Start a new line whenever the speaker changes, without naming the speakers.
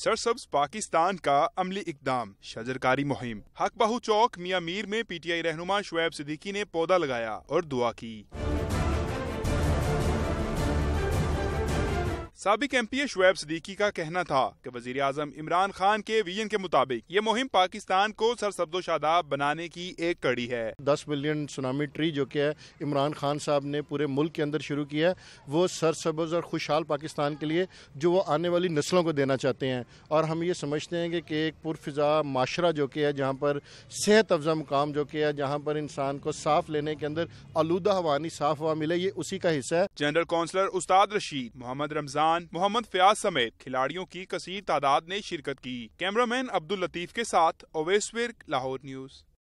सरसब्ज पाकिस्तान का अमली इकदाम, शजरकारी मुहिम। हक बाहू चौक मियां मीर में PTI रहनुमा शोएब सिद्दीकी ने पौधा लगाया और दुआ की। साबिक MP शोएब सिद्दीकी का कहना था कि वजीर आजम इमरान खान के विजन के मुताबिक ये मुहिम पाकिस्तान को सरसब्ज़ो शादाब बनाने की एक कड़ी है।
10 मिलियन सुनामी ट्री जो कि है इमरान खान साहब ने पूरे मुल्क के अंदर शुरू किया है, वो सरसब्ज और खुशहाल पाकिस्तान के लिए जो वो आने वाली नस्लों को देना चाहते हैं। और हम ये समझते हैं कि एक पुरफिजा माशरा जो कि है, जहाँ पर सेहत अफजा मुकाम जो कि है, जहाँ पर इंसान को साफ लेने के अंदर आलूदा हवा नहीं साफ हवा मिले, ये उसी का हिस्सा है।
जनरल काउंसलर उस्ताद रशीद, मोहम्मद रमजान, मोहम्मद फयाज समेत खिलाड़ियों की कसीर तादाद ने शिरकत की। कैमरामैन अब्दुल लतीफ के साथ ओवैस विर्क, लाहौर न्यूज़।